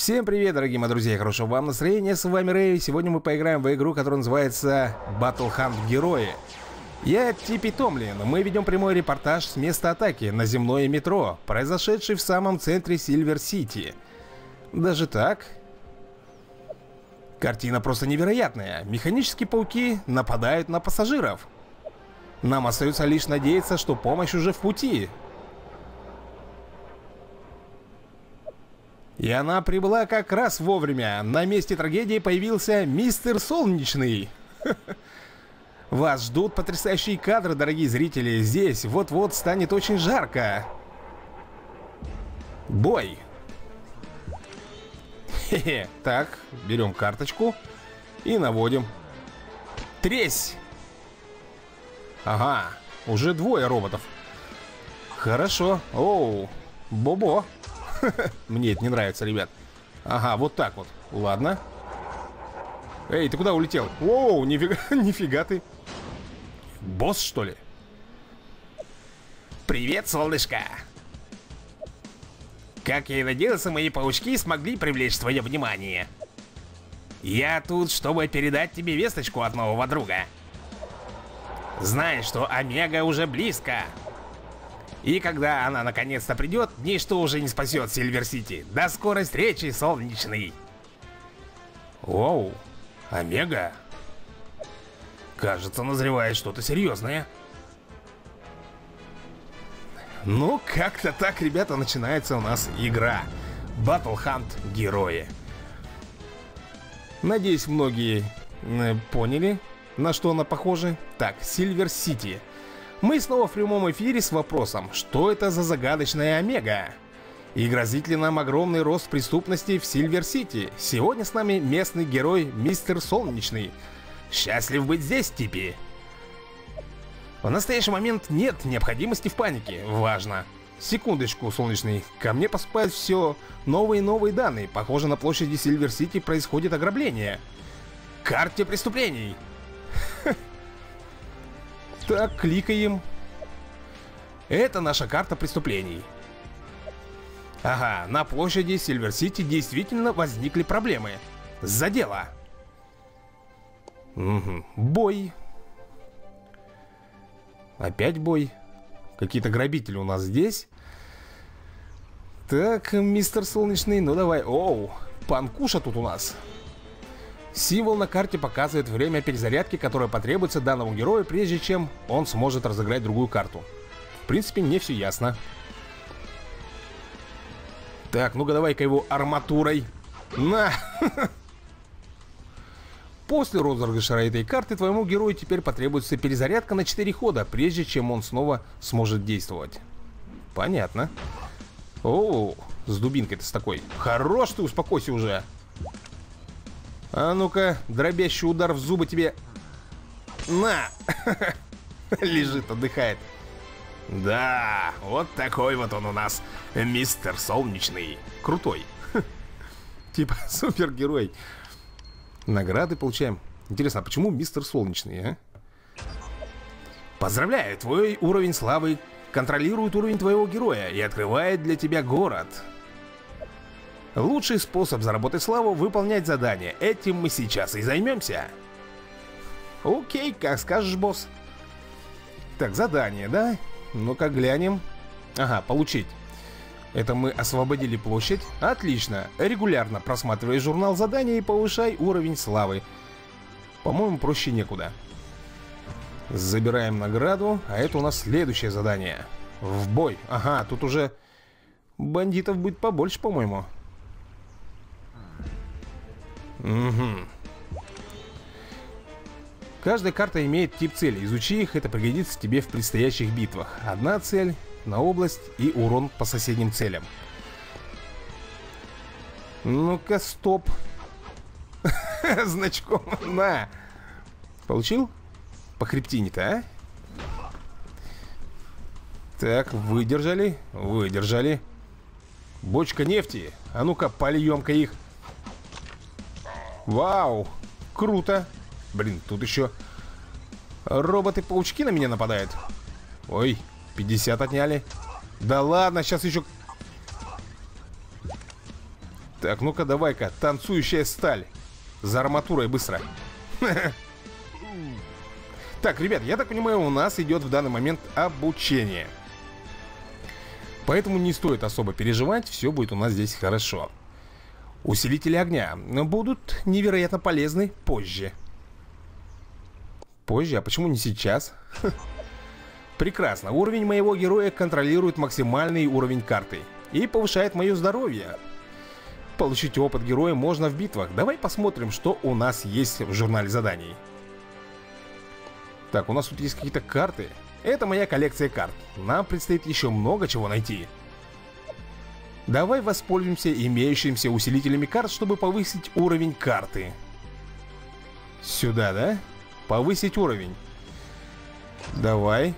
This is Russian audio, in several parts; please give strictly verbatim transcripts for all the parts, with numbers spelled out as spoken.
Всем привет, дорогие мои друзья, хорошего вам настроения, с вами Рэй. Сегодня мы поиграем в игру, которая называется Battle Hunt Герои. Я Типи Томлин, мы ведем прямой репортаж с места атаки на земное метро, произошедшей в самом центре Сильвер-Сити. Даже так? Картина просто невероятная. Механические пауки нападают на пассажиров. Нам остается лишь надеяться, что помощь уже в пути. И она прибыла как раз вовремя. На месте трагедии появился мистер Солнечный. Вас ждут потрясающие кадры, дорогие зрители. Здесь вот-вот станет очень жарко. Бой. Хе-хе. Так, берем карточку и наводим. Тресь. Ага, уже двое роботов. Хорошо. Оу, бобо. Мне это не нравится, ребят. Ага, вот так вот. Ладно. Эй, ты куда улетел? Оу, нифига, нифига ты. Босс, что ли? Привет, солнышко. Как я и надеялся, мои паучки смогли привлечь твое внимание. Я тут, чтобы передать тебе весточку от нового друга. Знай, что Омега уже близко. И когда она наконец-то придет, ничто уже не спасет Сильвер-Сити. До скорой встречи, Солнечный. Оу, Омега. Кажется, назревает что-то серьезное. Ну, как-то так, ребята, начинается у нас игра Battle Hunt Герои. Надеюсь, многие э, поняли, на что она похожа. Так, Сильвер-Сити. Мы снова в прямом эфире с вопросом, что это за загадочная Омега? И грозит ли нам огромный рост преступности в Сильвер-Сити? Сегодня с нами местный герой мистер Солнечный. Счастлив быть здесь, Типи. В настоящий момент нет необходимости в панике. Важно. Секундочку, Солнечный. Ко мне поступают все новые и новые данные. Похоже, на площади Сильвер-Сити происходит ограбление. Карте преступлений. Так, кликаем. Это наша карта преступлений. Ага, на площади Сильвер-Сити действительно возникли проблемы. За дело. Угу. Бой. Опять бой. Какие-то грабители у нас здесь. Так, мистер Солнечный, ну давай. Оу, панкуша тут у нас. Символ на карте показывает время перезарядки, которое потребуется данному герою, прежде чем он сможет разыграть другую карту. В принципе, мне все ясно. Так, ну-ка давай-ка его арматурой. На! После розыгрыша этой карты твоему герою теперь потребуется перезарядка на четыре хода, прежде чем он снова сможет действовать. Понятно. О, с дубинкой-то с такой. Хорош ты, успокойся уже. А ну-ка, дробящий удар в зубы тебе. На! Лежит, отдыхает. Да, вот такой вот он у нас, мистер Солнечный. Крутой. Типа супергерой. Награды получаем. Интересно, а почему мистер Солнечный, а? Поздравляю, твой уровень славы контролирует уровень твоего героя и открывает для тебя город. Лучший способ заработать славу — выполнять задания. Этим мы сейчас и займемся. Окей, как скажешь, босс. Так, задание, да? Ну-ка глянем. Ага, получить. Это мы освободили площадь. Отлично. Регулярно просматривай журнал заданий и повышай уровень славы. По-моему, проще некуда. Забираем награду. А это у нас следующее задание. В бой. Ага, тут уже бандитов будет побольше, по-моему. Угу. Каждая карта имеет тип цели. Изучи их, это пригодится тебе в предстоящих битвах. Одна цель на область и урон по соседним целям. Ну-ка, стоп. Значком. На. Получил? По хребтине-то, а? Так, выдержали. Выдержали. Бочка нефти. А ну-ка, польем-ка их. Вау, круто. Блин, тут еще роботы-паучки на меня нападают. Ой, пятьдесят отняли. Да ладно, сейчас еще Так, ну-ка, давай-ка, танцующая сталь. За арматурой быстро. Так, ребят, я так понимаю, у нас идет в данный момент обучение. Поэтому не стоит особо переживать, все будет у нас здесь хорошо. Усилители огня будут невероятно полезны позже. Позже? А почему не сейчас? Прекрасно. Уровень моего героя контролирует максимальный уровень карты и повышает мое здоровье. Получить опыт героя можно в битвах. Давай посмотрим, что у нас есть в журнале заданий. Так, у нас тут есть какие-то карты. Это моя коллекция карт. Нам предстоит еще много чего найти. Давай воспользуемся имеющимися усилителями карт, чтобы повысить уровень карты. Сюда, да? Повысить уровень. Давай.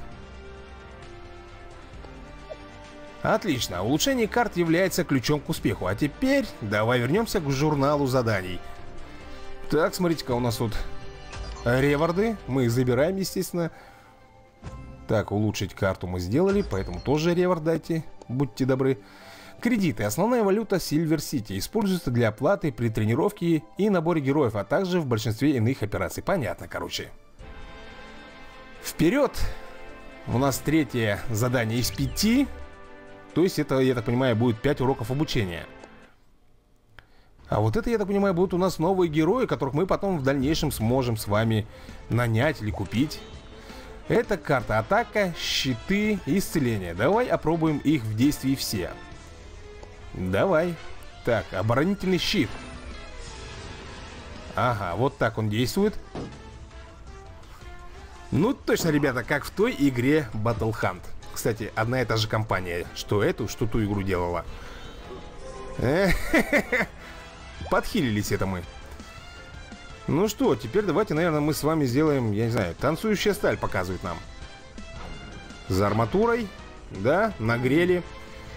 Отлично. Улучшение карт является ключом к успеху. А теперь давай вернемся к журналу заданий. Так, смотрите-ка, у нас тут реворды. Мы их забираем, естественно. Так, улучшить карту мы сделали, поэтому тоже реворд дайте. Будьте добры. Кредиты. Основная валюта Silver City. Используется для оплаты при тренировке и наборе героев, а также в большинстве иных операций. Понятно, короче. Вперед! У нас третье задание из пяти. То есть это, я так понимаю, будет пять уроков обучения. А вот это, я так понимаю, будут у нас новые герои, которых мы потом в дальнейшем сможем с вами нанять или купить. Это карта атака, щиты и исцеление. Давай опробуем их в действии все. Давай. Так, оборонительный щит. Ага, вот так он действует. Ну, точно, ребята, как в той игре Battle Hunt. Кстати, одна и та же компания, что эту, что ту игру делала. Подхилились это мы. Ну что, теперь давайте, наверное, мы с вами сделаем, я не знаю, танцующая сталь показывает нам. За арматурой, да, нагрели.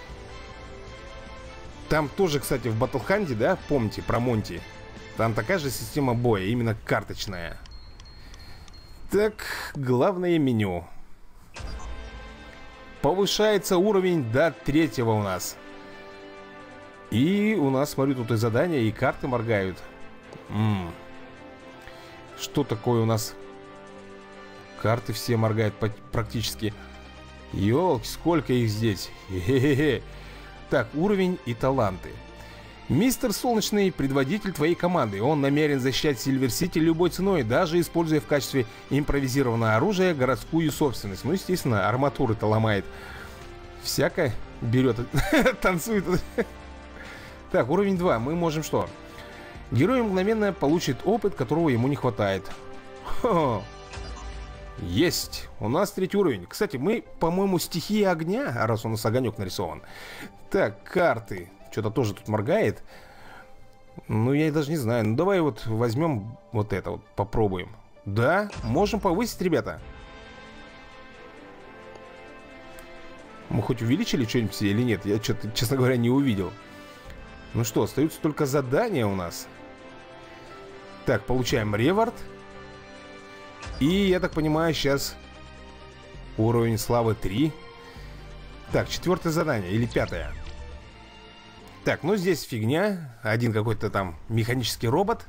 Там тоже, кстати, в Battle Hunt, да, помните, про Монти. Там такая же система боя, именно карточная. Так, главное меню. Повышается уровень до третьего у нас. И у нас, смотрю, тут и задания, и карты моргают. М-м. Что такое у нас? Карты все моргают практически. Ёлки, сколько их здесь. Хе-хе-хе. Так, уровень и таланты. Мистер Солнечный — предводитель твоей команды. Он намерен защищать Silver City любой ценой, даже используя в качестве импровизированного оружия городскую собственность. Ну, естественно, арматуры-то ломает. Всякое берет, танцует. Так, уровень два. Мы можем что? Герой мгновенно получит опыт, которого ему не хватает. Хо. Есть. У нас третий уровень. Кстати, мы, по-моему, стихия огня, раз у нас огонек нарисован. Так, карты. Что-то тоже тут моргает. Ну, я даже не знаю. Ну, давай вот возьмем вот это вот, попробуем. Да, можем повысить, ребята. Мы хоть увеличили что-нибудь или нет? Я что-то, честно говоря, не увидел. Ну что, остаются только задания у нас. Так, получаем реворд. И, я так понимаю, сейчас уровень славы три. Так, четвертое задание или пятое. Так, ну здесь фигня. Один какой-то там механический робот.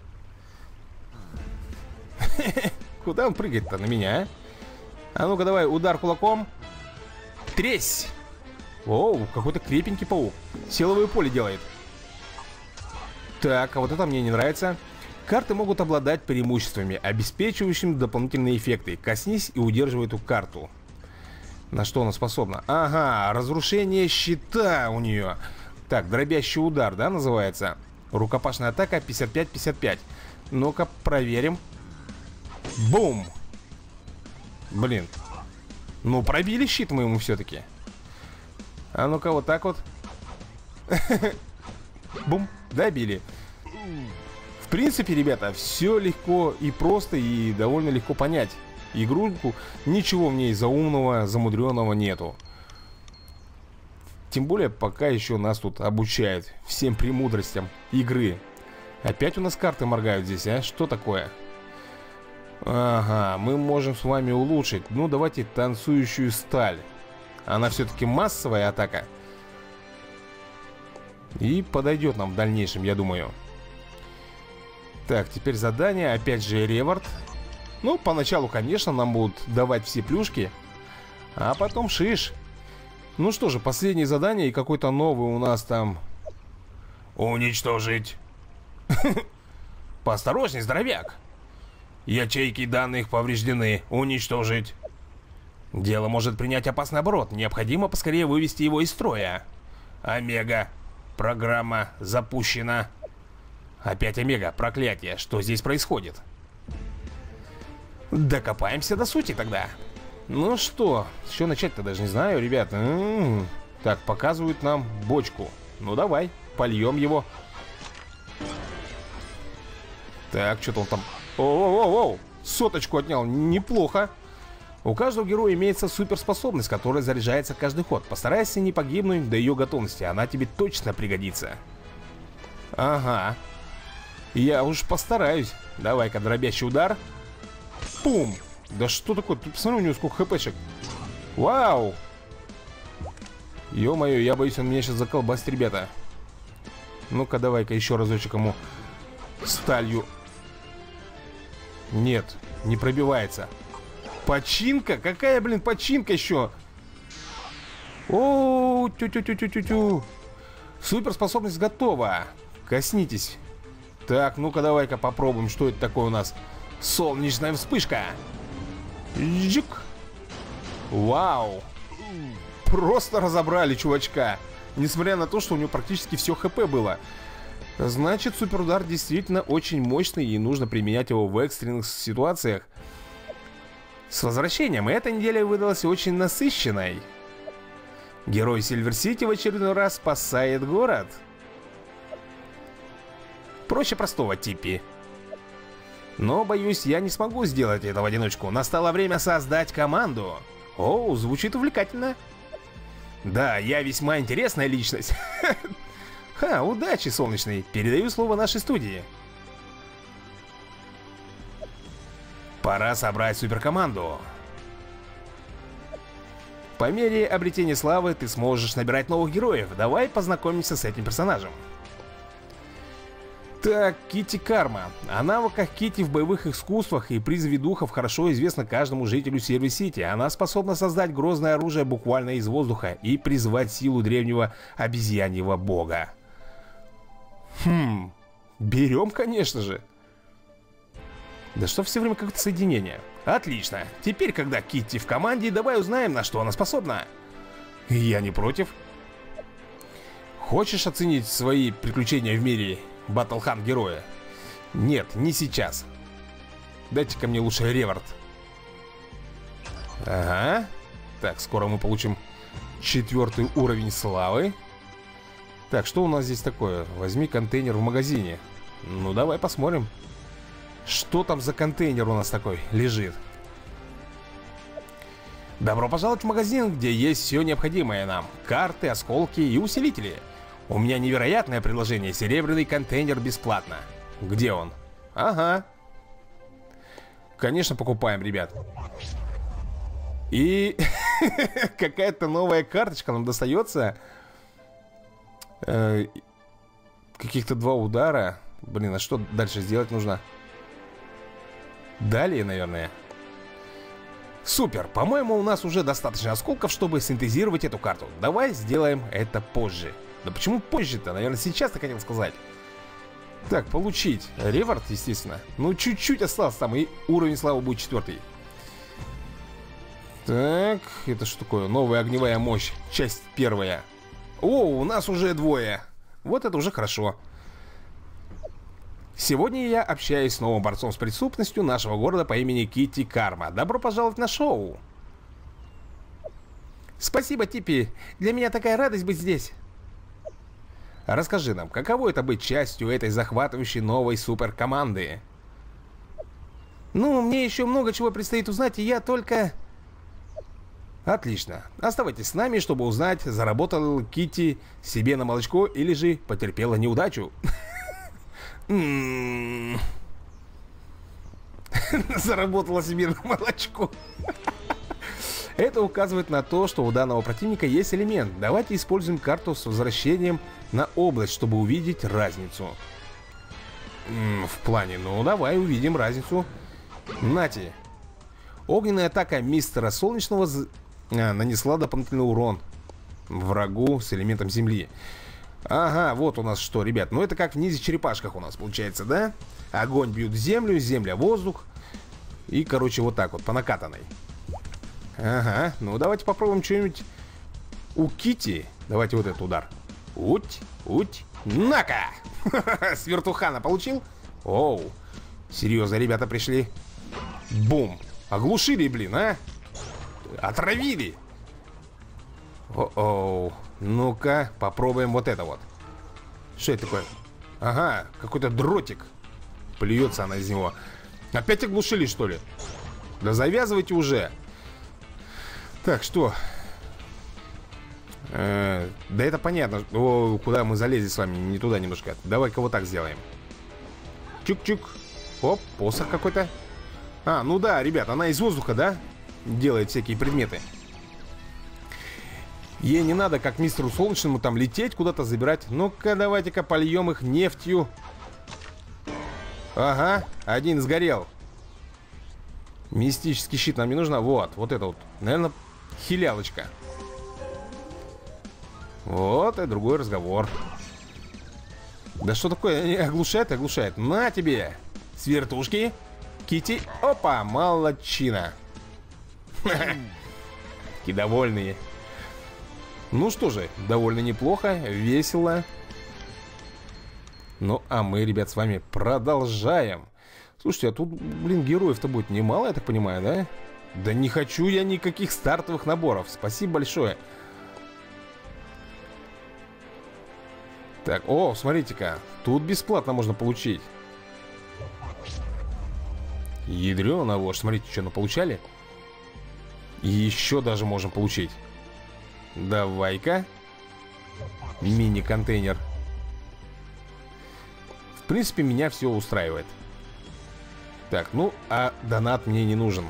Куда он прыгает-то? На меня, а? А ну-ка давай, удар кулаком. Тресь. Оу, какой-то крепенький паук. Силовое поле делает. Так, а вот это мне не нравится. Карты могут обладать преимуществами, обеспечивающими дополнительные эффекты. Коснись и удерживай эту карту. На что она способна? Ага, разрушение щита у нее. Так, дробящий удар, да, называется? Рукопашная атака пятьдесят пять пятьдесят пять. Ну-ка, проверим. Бум! Блин. Ну, пробили щит мы ему все-таки. А ну-ка, вот так вот. Бум, добили. В принципе, ребята, все легко и просто, и довольно легко понять. Игрульку, ничего в ней заумного, замудренного нету. Тем более, пока еще нас тут обучают всем премудростям игры. Опять у нас карты моргают здесь, а? Что такое? Ага, мы можем с вами улучшить. Ну, давайте танцующую сталь. Она все-таки массовая атака. И подойдет нам в дальнейшем, я думаю. Так, теперь задание. Опять же реворд. Ну, поначалу, конечно, нам будут давать все плюшки. А потом шиш. Ну что же, последнее задание. И какой-то новый у нас там. Уничтожить. Поосторожней, здоровяк. Ячейки данных повреждены. Уничтожить. Дело может принять опасный оборот. Необходимо поскорее вывести его из строя. Омега. Программа запущена. Опять Омега, проклятие. Что здесь происходит? Докопаемся до сути тогда. Ну что, что начать-то даже не знаю, ребята. М-м-м. Так, показывают нам бочку. Ну давай, польем его. Так, что-то он там... Оу-оу-оу, соточку отнял, неплохо. У каждого героя имеется суперспособность, которая заряжается каждый ход. Постарайся не погибнуть до ее готовности, она тебе точно пригодится. Ага. Я уж постараюсь. Давай-ка, дробящий удар. Пум. Да что такое? Ты посмотри, у него сколько хпшек. Вау. Ё-моё, я боюсь, он меня сейчас заколбасит, ребята. Ну-ка, давай-ка еще разочек ему сталью. Нет, не пробивается. Починка? Какая, блин, починка еще? О, тю-тю-тю-тю-тю-тю. Суперспособность готова. Коснитесь. Так, ну-ка, давай-ка попробуем, что это такое у нас. Солнечная вспышка. Жик. Вау. Просто разобрали чувачка. Несмотря на то, что у него практически все хп было. Значит, суперудар действительно очень мощный, и нужно применять его в экстренных ситуациях. С возвращением, эта неделя выдалась очень насыщенной. Герой Сильвер-Сити в очередной раз спасает город. Проще простого, Типпи. Но, боюсь, я не смогу сделать это в одиночку. Настало время создать команду. О, звучит увлекательно. Да, я весьма интересная личность. Ха, удачи, солнечный. Передаю слово нашей студии. Пора собрать суперкоманду. По мере обретения славы ты сможешь набирать новых героев. Давай познакомимся с этим персонажем. Так, Китти Карма. О навыках Китти в боевых искусствах и призыве духов хорошо известно каждому жителю Сильвер-Сити. Она способна создать грозное оружие буквально из воздуха и призвать силу древнего обезьяньего бога. Хм, берем, конечно же. Да что все время какое-то соединение. Отлично. Теперь, когда Китти в команде, давай узнаем, на что она способна. Я не против. Хочешь оценить свои приключения в мире Батлхан героя? Нет, не сейчас. Дайте-ка мне лучше реворд. Ага. Так, скоро мы получим четвертый уровень славы. Так, что у нас здесь такое? Возьми контейнер в магазине. Ну, давай посмотрим. Что там за контейнер у нас такой лежит? Добро пожаловать в магазин, где есть все необходимое нам. Карты, осколки и усилители. У меня невероятное предложение. Серебряный контейнер бесплатно. Где он? Ага. Конечно, покупаем, ребят. И какая-то новая карточка нам достается. Каких-то два удара. Блин, а что дальше сделать нужно? Далее, наверное. Супер, по-моему, у нас уже достаточно осколков, чтобы синтезировать эту карту. Давай сделаем это позже. Да почему позже-то? Наверное, сейчас ты хотел сказать. Так, получить реворд, естественно. Ну, чуть-чуть осталось там, и уровень славы будет четвертый. Так, это что такое? Новая огневая мощь, часть первая. О, у нас уже двое. Вот это уже хорошо. Сегодня я общаюсь с новым борцом с преступностью нашего города по имени Китти Карма. Добро пожаловать на шоу. Спасибо, Типпи. Для меня такая радость быть здесь. Расскажи нам, каково это быть частью этой захватывающей новой суперкоманды? Ну, мне еще много чего предстоит узнать, и я только... Отлично. Оставайтесь с нами, чтобы узнать, заработал Китти себе на молочко или же потерпела неудачу. Заработала себе на молочко. Это указывает на то, что у данного противника есть элемент. Давайте используем карту с возвращением на область, чтобы увидеть разницу. М-м, в плане, ну давай увидим разницу. Нате. Огненная атака мистера Солнечного з... а, нанесла дополнительный урон врагу с элементом земли. Ага, вот у нас что, ребят. Ну это как в ниндзя-черепашках у нас получается, да? Огонь бьет землю, земля воздух. И, короче, вот так вот, по накатанной. Ага, ну давайте попробуем что-нибудь у Кити. Давайте вот этот удар. Уть, уть, на-ка! С вертухана получил? Оу, серьезно, ребята пришли. Бум, оглушили, блин, а? Отравили. О-оу, ну-ка, попробуем вот это вот. Что это такое? Ага, какой-то дротик. Плюется она из него. Опять оглушили, что ли? Да завязывайте уже. Так, что? Э, да это понятно. О, куда мы залезли с вами? Не туда немножко. Давай-ка вот так сделаем. Чук-чук. Оп, посох какой-то. А, ну да, ребят, она из воздуха, да? Делает всякие предметы. Ей не надо, как мистеру Солнечному, там лететь, куда-то забирать. Ну-ка, давайте-ка польем их нефтью. Ага, один сгорел. Мистический щит нам не нужно. Вот, вот это вот. Наверное, хилялочка. Вот и другой разговор. Да что такое? Оглушает, оглушает. На тебе, свертушки. Кити. Опа, молодчина. Такие довольные. Ну что же, довольно неплохо, весело. Ну, а мы, ребят, с вами продолжаем. Слушайте, а тут, блин, героев-то будет немало, я так понимаю, да? Да не хочу я никаких стартовых наборов. Спасибо большое. Так, о, смотрите-ка. Тут бесплатно можно получить. Ядрёна вошь. Смотрите, что мы получали. И еще даже можем получить. Давай-ка. Мини-контейнер. В принципе, меня все устраивает. Так, ну, а донат мне не нужен.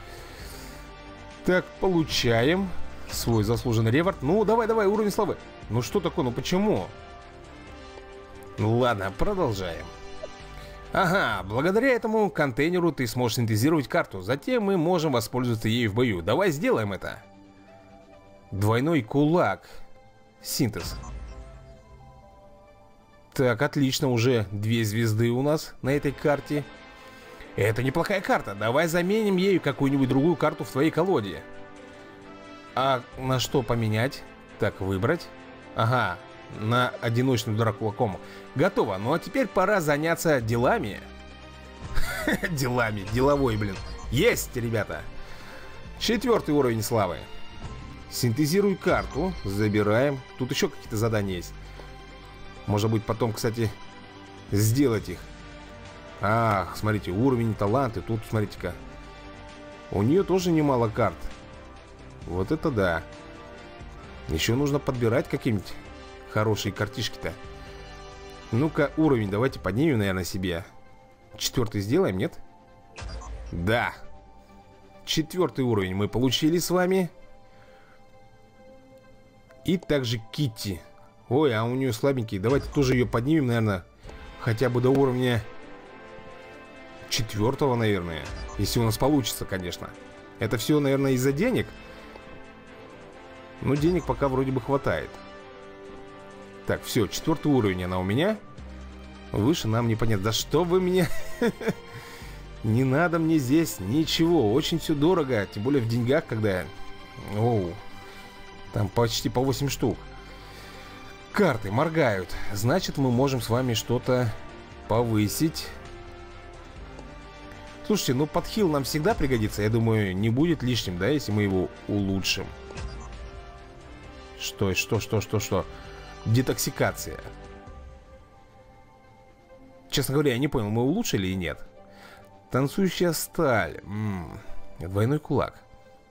Так, получаем свой заслуженный реворд. Ну, давай-давай, уровень славы. Ну, что такое? Ну, почему? Ну, ладно, продолжаем. Ага, благодаря этому контейнеру ты сможешь синтезировать карту. Затем мы можем воспользоваться ею в бою. Давай сделаем это. Двойной кулак. Синтез. Так, отлично, уже две звезды у нас на этой карте. Это неплохая карта. Давай заменим ею какую-нибудь другую карту в твоей колоде. А на что поменять? Так, выбрать. Ага, на одиночную удар кулаком. Готово. Ну а теперь пора заняться делами. Делами. Деловой, блин. Есть, ребята. Четвертый уровень славы. Синтезируй карту. Забираем. Тут еще какие-то задания есть. Может быть потом, кстати, сделать их. Ах, смотрите, уровень таланты. Тут, смотрите-ка. У нее тоже немало карт. Вот это да. Еще нужно подбирать какие-нибудь хорошие картишки-то. Ну-ка, уровень давайте поднимем, наверное, себе. Четвертый сделаем, нет? Да. Четвертый уровень мы получили с вами. И также Китти. Ой, а у нее слабенький. Давайте тоже ее поднимем, наверное, хотя бы до уровня четвертого, наверное. Если у нас получится, конечно. Это все, наверное, из-за денег. Но денег пока вроде бы хватает. Так, все, четвертый уровень она у меня. Выше нам непонятно. Да что вы меня... Не надо мне здесь ничего. Очень все дорого. Тем более в деньгах, когда... Оу. Там почти по восемь штук. Карты моргают. Значит, мы можем с вами что-то повысить. Слушайте, ну подхил нам всегда пригодится. Я думаю, не будет лишним, да, если мы его улучшим. Что, что, что, что, что? Детоксикация. Честно говоря, я не понял, мы улучшили или нет. Танцующая сталь. М-м, двойной кулак.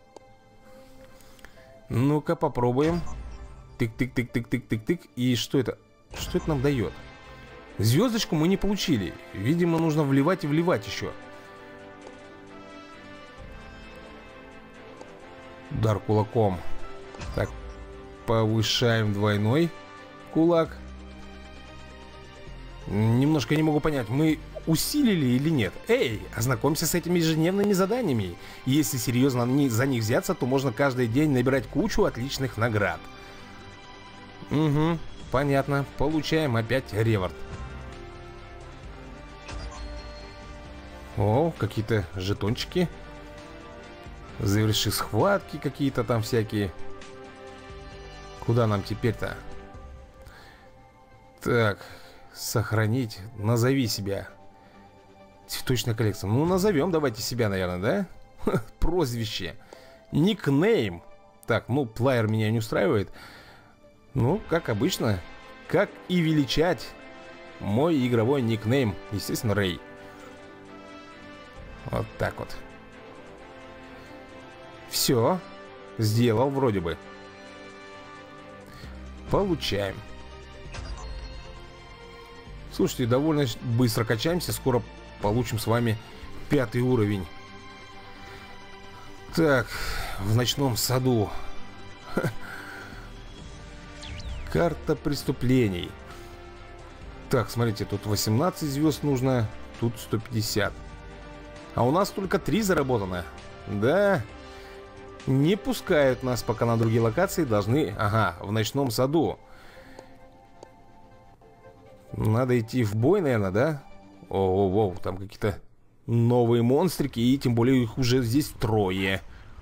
Ну-ка, попробуем. Тык-тык-тык-тык-тык-тык-тык. И что это? Что это нам дает? Звездочку мы не получили. Видимо, нужно вливать и вливать еще. Удар кулаком. Так, повышаем двойной кулак. Немножко не могу понять, мы усилили или нет. Эй, ознакомься с этими ежедневными заданиями. Если серьезно за них взяться, то можно каждый день набирать кучу отличных наград. Угу, понятно. Получаем опять реворд. О, какие-то жетончики. Заверши схватки какие-то там всякие. Куда нам теперь-то? Так, сохранить. Назови себя. Цветочная коллекция. Ну, назовем давайте себя, наверное, да? Прозвище. Никнейм. Так, ну, плеер меня не устраивает. Ну, как обычно. Как и величать мой игровой никнейм. Естественно, Рэй. Вот так вот. Все. Сделал вроде бы. Получаем. Слушайте, довольно быстро качаемся. Скоро получим с вами пятый уровень. Так, в ночном саду. Карта преступлений. Так, смотрите, тут восемнадцать звезд нужно. Тут сто пятьдесят. А у нас только три заработано. Да. Не пускают нас пока на другие локации. Должны... Ага, в ночном саду. Надо идти в бой, наверное, да? О-о-о, там какие-то новые монстрики. И тем более их уже здесь трое.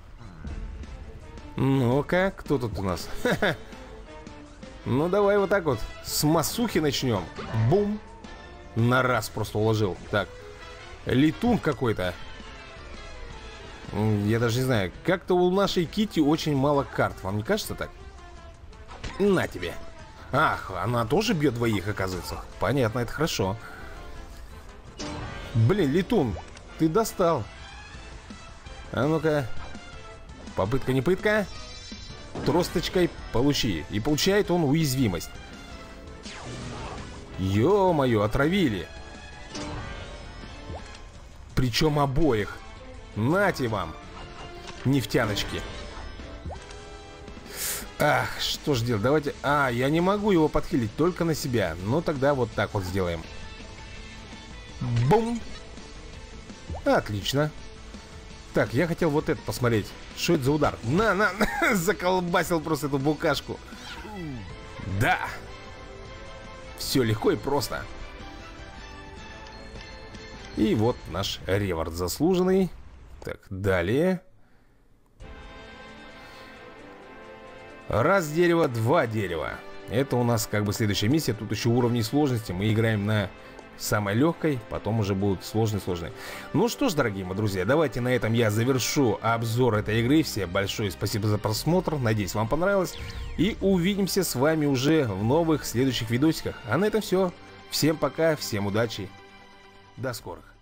Ну-ка, кто тут у нас? Ну, давай вот так вот. С масухи начнем. Бум. На раз просто уложил. Так. Летун какой-то. Я даже не знаю. Как-то у нашей Кити очень мало карт. Вам не кажется так? На тебе. Ах, она тоже бьет двоих, оказывается. Понятно, это хорошо. Блин, Летун, ты достал. А ну-ка. Попытка не пытка. Тросточкой получи. И получает он уязвимость. Ё-моё, отравили. Причем обоих. Нате вам. Нефтяночки. Ах, что ж делать? Давайте... А, я не могу его подхилить, только на себя. Ну, тогда вот так вот сделаем. Бум. Отлично. Так, я хотел вот это посмотреть. Что это за удар? На, на, на. Заколбасил просто эту букашку. Да. Все легко и просто. И вот наш реворд заслуженный. Так, далее. Раз дерево, два дерева. Это у нас как бы следующая миссия. Тут еще уровни сложности. Мы играем на самой легкой. Потом уже будут сложные-сложные. Ну что ж, дорогие мои друзья, давайте на этом я завершу обзор этой игры. Всем большое спасибо за просмотр. Надеюсь, вам понравилось. И увидимся с вами уже в новых следующих видосиках. А на этом все. Всем пока, всем удачи. До скорых.